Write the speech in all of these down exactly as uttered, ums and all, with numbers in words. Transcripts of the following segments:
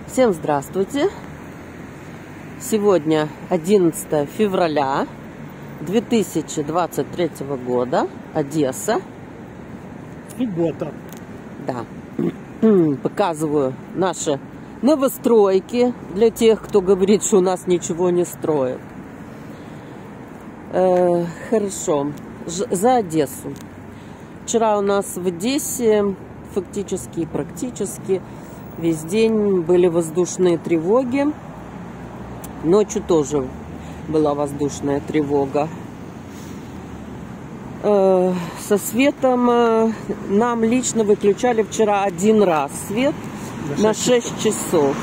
Всем здравствуйте! Сегодня одиннадцатое февраля две тысячи двадцать третьего года, Одесса. Суббота. Да. Показываю наши новостройки для тех, кто говорит, что у нас ничего не строят. Э, хорошо. Ж за Одессу. Вчера у нас в Одессе фактически и практически весь день были воздушные тревоги. Ночью тоже была воздушная тревога. Э, со светом э, нам лично выключали вчера один раз свет на шесть часов.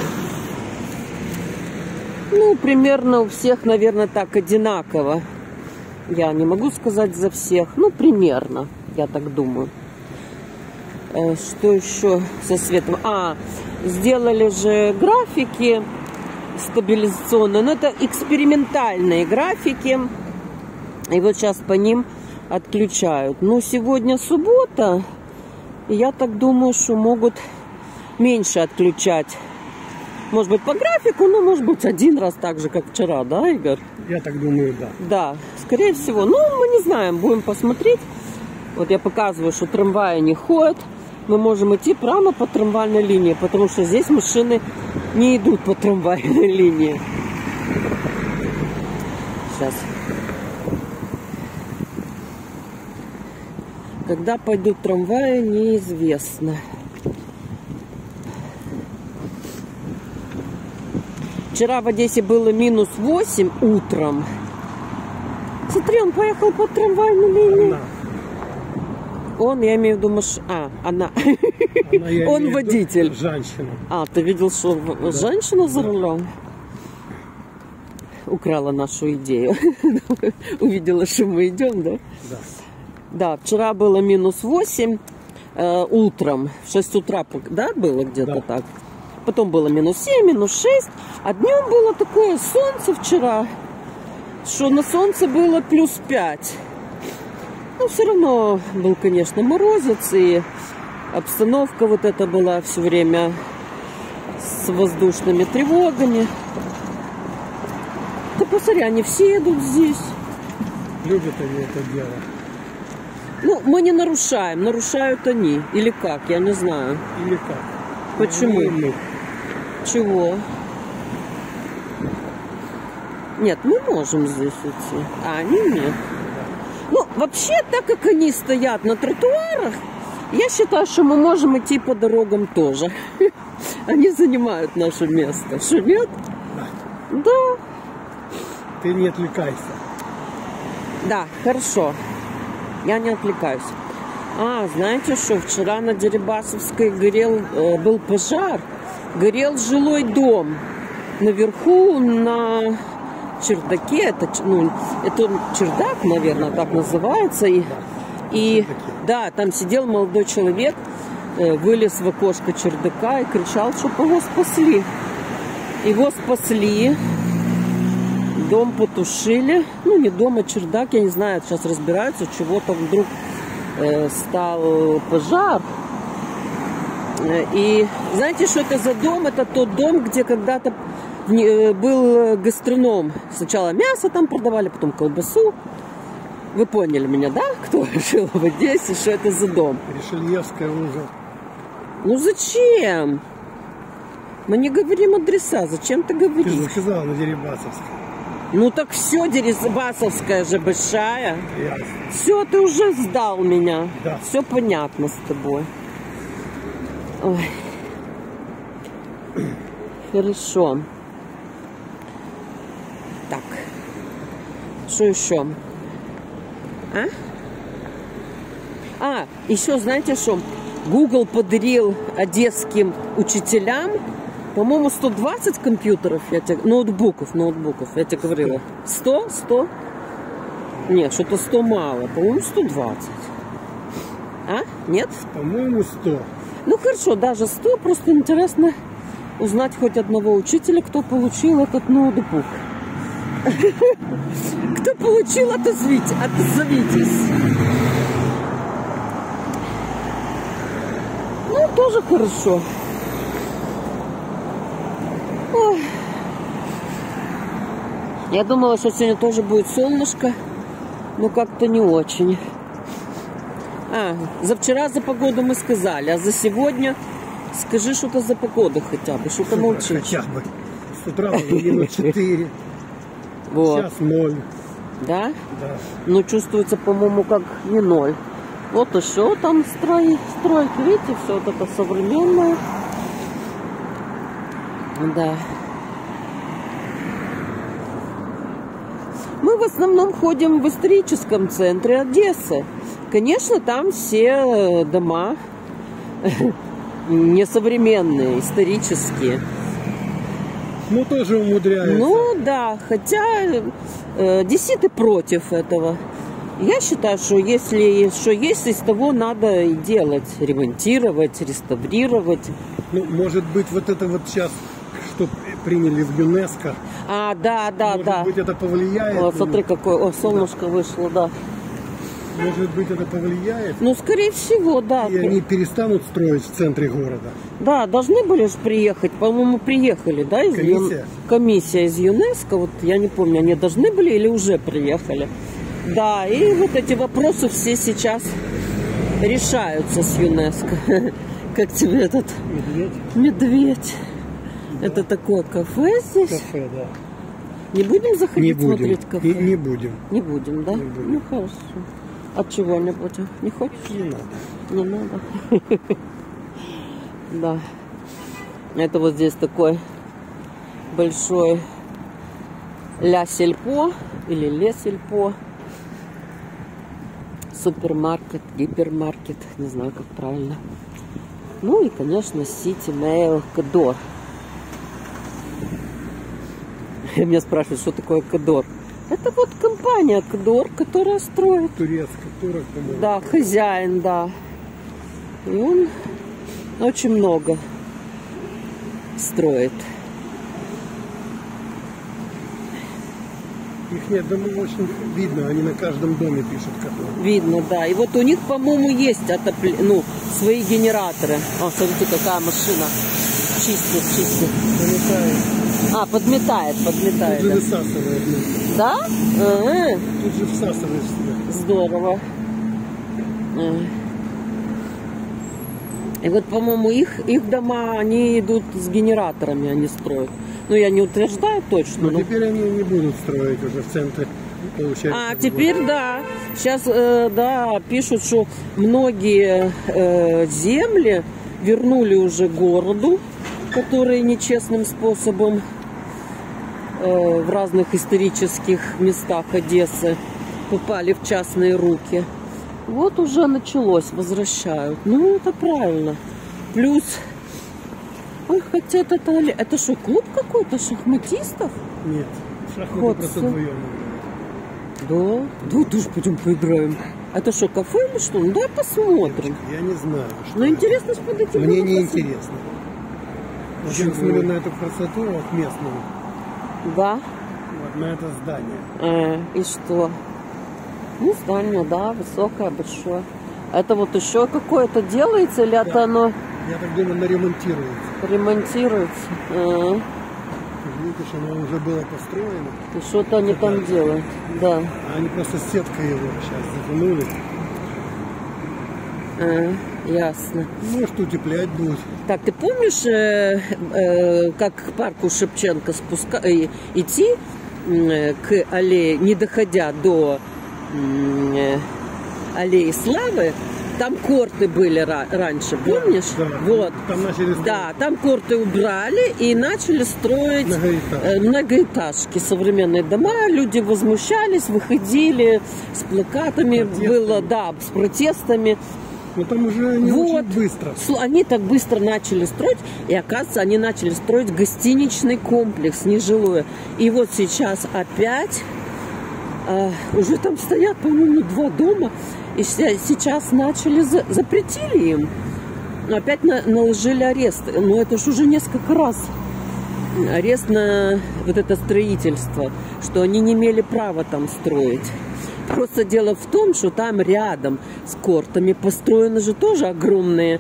Ну, примерно у всех, наверное, так одинаково. Я не могу сказать за всех, ну, примерно, я так думаю. Э, что еще со светом? А, сделали же графики стабилизационные, но это экспериментальные графики. И вот сейчас по ним отключают. Но сегодня суббота, и я так думаю, что могут меньше отключать. Может быть, по графику, но может быть один раз так же, как вчера, да, Игорь? Я так думаю, да. Да, скорее всего. Ну, мы не знаем, будем посмотреть. Вот я показываю, что трамваи не ходят. Мы можем идти прямо по трамвайной линии, потому что здесь машины не идут по трамвайной линии. Сейчас. Когда пойдут трамваи, неизвестно. Вчера в Одессе было минус восемь утром. Смотри, он поехал по трамвайной линии. Она. Он, я имею в виду, маш... а, она. Она Он водитель. Женщина. А, ты видел, что да. Женщина за рулем? Украла нашу идею. Увидела, что мы идем, да? Да. Да, вчера было минус восемь э, утром, в шесть утра, да, было где-то да. Так. Потом было минус семь, минус шесть. А днем было такое солнце вчера, что на солнце было плюс пять. Но все равно был, конечно, морозец, и обстановка вот эта была все время с воздушными тревогами. Ты посмотри, они все идут здесь. Любят они это дело. Ну, мы не нарушаем, нарушают они. Или как, я не знаю. Или как? Почему? Мы. Чего? Нет, мы можем здесь идти, а они нет. Ну, вообще, так как они стоят на тротуарах, я считаю, что мы можем идти по дорогам тоже. Они занимают наше место. Что, нет? Да. Да. Ты не отвлекайся. Да, хорошо. Я не отвлекаюсь. А, знаете что, вчера на Дерибасовской горел, э, был пожар. Горел жилой дом. Наверху на чердаке, это, ну, это чердак, наверное, так называется. И, Да. и да, там сидел молодой человек, э, вылез в окошко чердака и кричал, чтобы его спасли. Его спасли. Дом потушили. Ну, не дом, а чердак. Я не знаю, сейчас разбираются, чего-то вдруг э, стал пожар. И знаете, что это за дом? Это тот дом, где когда-то был гастроном. Сначала мясо там продавали, потом колбасу. Вы поняли меня, да? Кто жил в Одессе, что это за дом? Ришельевская уже. Ну зачем? Мы не говорим адреса. Зачем ты говоришь? Ты же сказала на Дерибасовской. Ну так все, Дерибасовская же большая. Ясно. Все, ты уже сдал меня. Да. Все понятно с тобой. Ой. Хорошо. Так. Что еще? А? А, еще знаете что? Google подарил одесским учителям, по-моему, сто двадцать компьютеров, я тебе, ноутбуков, ноутбуков, я тебе говорила. сто? сто? Нет, что-то сто мало. По-моему, сто двадцать. А? Нет? По-моему, сто. Ну, хорошо, даже сто. Просто интересно узнать хоть одного учителя, кто получил этот ноутбук. Кто получил, отозвите, отзовитесь. Ну, тоже хорошо. Я думала, что сегодня тоже будет солнышко, но как-то не очень. А, за вчера за погоду мы сказали, а за сегодня скажи что-то за погоду хотя бы, что-то молчишь. Хотя бы. С утра было минус четыре, Вот. сейчас ноль. Да? Да. Ну, чувствуется, по-моему, как не ноль. Вот еще там строй, стройки, видите, все вот это современное. Да. Мы в основном ходим в историческом центре Одессы. Конечно, там все дома несовременные, исторические. Ну, тоже умудряются. Ну, да, хотя э, деситы против этого. Я считаю, что если что есть, из того надо и делать. Ремонтировать, реставрировать. Ну, может быть, вот это вот сейчас, что приняли в ЮНЕСКО. А, да, да, может да. Может быть, это повлияет. О, смотри, какое. О, солнышко да. вышло, да. Может быть, это повлияет. Ну, скорее всего, да. И они перестанут строить в центре города. Да, должны были же приехать. По-моему, приехали, да? Из Комиссия? Ю... Комиссия из ЮНЕСКО. Вот я не помню, они должны были или уже приехали. Да, и вот эти вопросы все сейчас решаются с ЮНЕСКО. Как тебе этот медведь? Медведь. Да. Это такое кафе здесь? Кафе, да. Не будем заходить не будем. смотреть кафе? Не, не будем. Не будем, да? Не будем. Ну хорошо. От чего не будем? Не хочешь? Не надо. Не надо. Да. Это вот здесь такой большой Ля Сельпо или Ле Сельпо. Супермаркет, гипермаркет, не знаю, как правильно. Ну и, конечно, City Mail Кодор. Меня спрашивают, что такое Кодор. Это вот компания Кодор, которая строит. Турецкая, турок, по-моему. Да, хозяин, да. И он очень много строит. Их нет, дома очень видно, они на каждом доме пишут какой. Видно, да. И вот у них, по-моему, есть отопле... ну, свои генераторы. О, смотрите, какая машина. Чистит, чистит. Подметает. А, подметает, подметает. Тут же Да? высасывает. Да? А-а-а. Тут же всасывает в себя. Здорово. И вот, по-моему, их, их дома, они идут с генераторами, они строят. Ну, я не утверждаю точно. Но, но... теперь они не будут строить уже в центре, получается. А, теперь да. Сейчас, э, да, пишут, что многие э, земли вернули уже городу, которые нечестным способом э, в разных исторических местах Одессы попали в частные руки. Вот уже началось, возвращают. Ну, это правильно. Плюс, ой, хотя это, это что, клуб какой-то шахматистов? Нет, шахматы Вот, просто все. вдвоем. Да, да, тоже пойдем поиграем. Это что, кафе или что? Ну, давай посмотрим. Я не знаю. Что Ну, это. интересно ж подойти. Мне было не посмотреть. интересно. Я смотрю на эту красоту вот местную, Да? вот на это здание. Э, и что? Ну, здание, да, высокое, большое. Это вот еще какое-то делается или это оно Я так думаю, оно ремонтируется. ремонтируется? Э, Видишь, оно уже было построено. и что-то они там делают. Да. А они просто сеткой его сейчас затянули. Э, ясно. Может, утеплять будут. Так, ты помнишь, э, э, как к парку Шевченко спуска... э, идти э, к аллее, не доходя до э, аллеи Славы, там корты были ра- раньше, помнишь? Да, Вот. там начали строить. Да, там корты убрали и начали строить Многоэтажки. э, многоэтажки, современные дома. Люди возмущались, выходили с плакатами, Протестами. было, да, с протестами. Но там уже они Вот. очень быстро. Слу- Они так быстро начали строить, и оказывается, они начали строить гостиничный комплекс, нежилое. И вот сейчас опять а, уже там стоят, по-моему, два дома, и ся- сейчас начали, за- запретили им. Опять на- наложили арест. Но это же уже несколько раз арест на вот это строительство, что они не имели права там строить. Просто дело в том, что там рядом с кортами построены же тоже огромные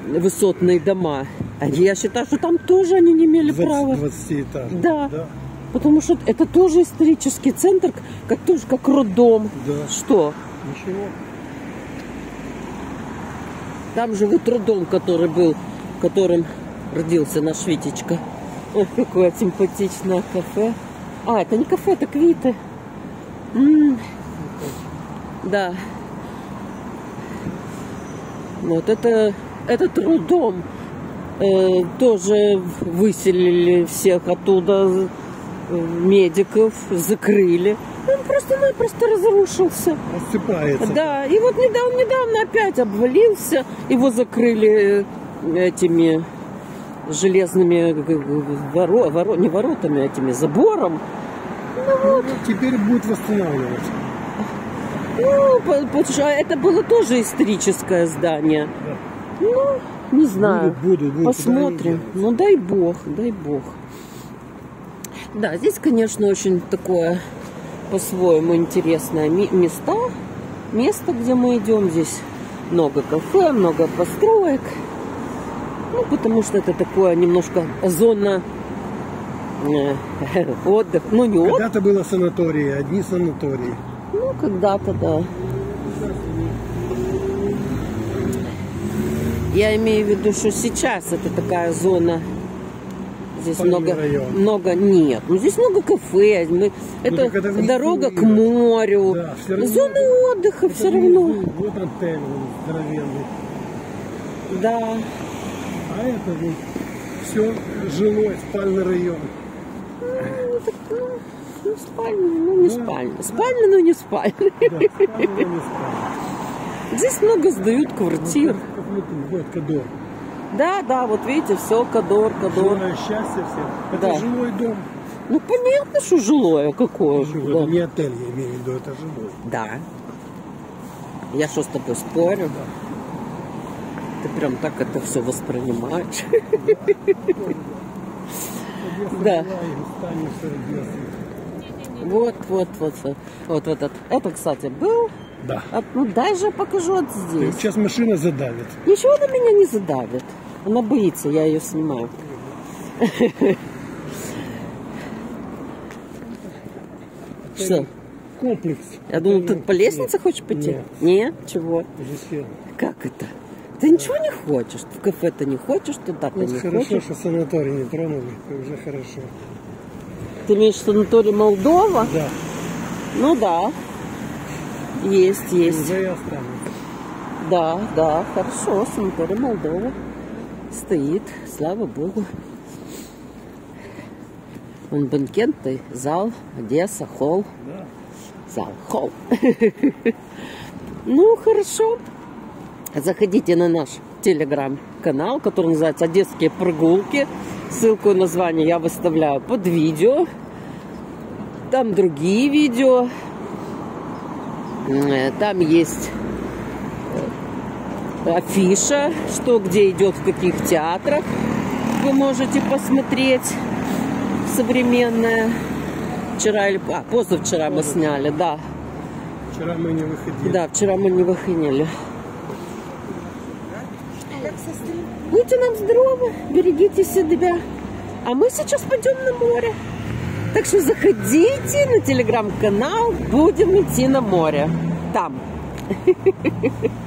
высотные дома. А я считаю, что там тоже они не имели права. двадцатиэтажные. Да. Да. Потому что это тоже исторический центр, как тоже как роддом. Да. Что? Ничего. Там же вот роддом, который был, которым родился наш Витечка. Ой, какое симпатичное кафе. А, это не кафе, это Квиты. М-м. Да. Вот это, этот роддом э, тоже выселили всех оттуда, э, медиков, закрыли. Он просто-напросто разрушился. Рассыпается. Да, и вот недавно, недавно опять обвалился. Его закрыли этими железными воро, воро, не воротами, а этими забором. Ну, вот. Ну, теперь будет восстанавливаться. Ну, потому что это было тоже историческое здание. Да. Ну, не знаю. Будут, будут, будут. Посмотрим. Ну, дай бог, дай бог. Да, здесь, конечно, очень такое по-своему интересное места. Место, где мы идем. Здесь много кафе, много построек. Ну, потому что это такое немножко зона э, отдых. Ну, не отдых. Когда-то было санатории, одни санатории. Ну, когда-то, да. Я имею в виду, что сейчас это такая зона. Здесь Спальный много, район. много нет. Ну, здесь много кафе. Мы, это это дорога внизу, к морю. Да, все равно, Зона отдыха это все равно. внизу, вот отель вот, здоровенный. Да. А это вот все жилой, спальный район. Ну, так, ну, ну, спальня, ну не Да. спальня. Спальня, но не спальня. Да, спальня, не спальня. Здесь много сдают квартир. Вот, как внутри, вот Кадор. Да, да, вот видите, все, Кадор, Кадор. Жилое счастье всем. Это Да. жилой дом. Ну, понятно, что жилое какое. Жилой, Да. это не отель, я имею в виду, это жилой. Да. Я что с тобой спорю? Ты прям так это все воспринимаешь. Да. Одесса была, и останешься Одессой. Вот, вот, вот, вот, вот этот. Это, кстати, был. Да. А, ну, дай же покажу вот И здесь. сейчас машина задавит. Ничего на меня не задавит. Она боится, я ее снимаю. Что? Комплекс. Я думаю, ты по лестнице хочешь пойти? Нет. Нет? Чего? Уже сел. Как это? Ты ничего не хочешь? В кафе-то не хочешь, туда-то Вот не хорошо, хочешь? что санаторий не тронули. Это уже хорошо. Ты имеешь в санаторий Молдова? Да. Ну да. Есть, есть. Уже и останется. Да, да, хорошо. Санаторий Молдова стоит, слава богу. Он банкетный зал, Одесса, холл. Да. Зал, холл. Ну, хорошо. Заходите на наш телеграм-канал, который называется «Одесские прогулки». Ссылку и название я выставляю под видео. Там другие видео. Там есть афиша, что где идет, в каких театрах. Вы можете посмотреть современное. Вчера или... А, позавчера мы сняли, да. Вчера мы не выходили. Да, вчера мы не выходили. Будьте нам здоровы, берегите себя. А мы сейчас пойдем на море. Так что заходите на телеграм-канал, будем идти на море. Там.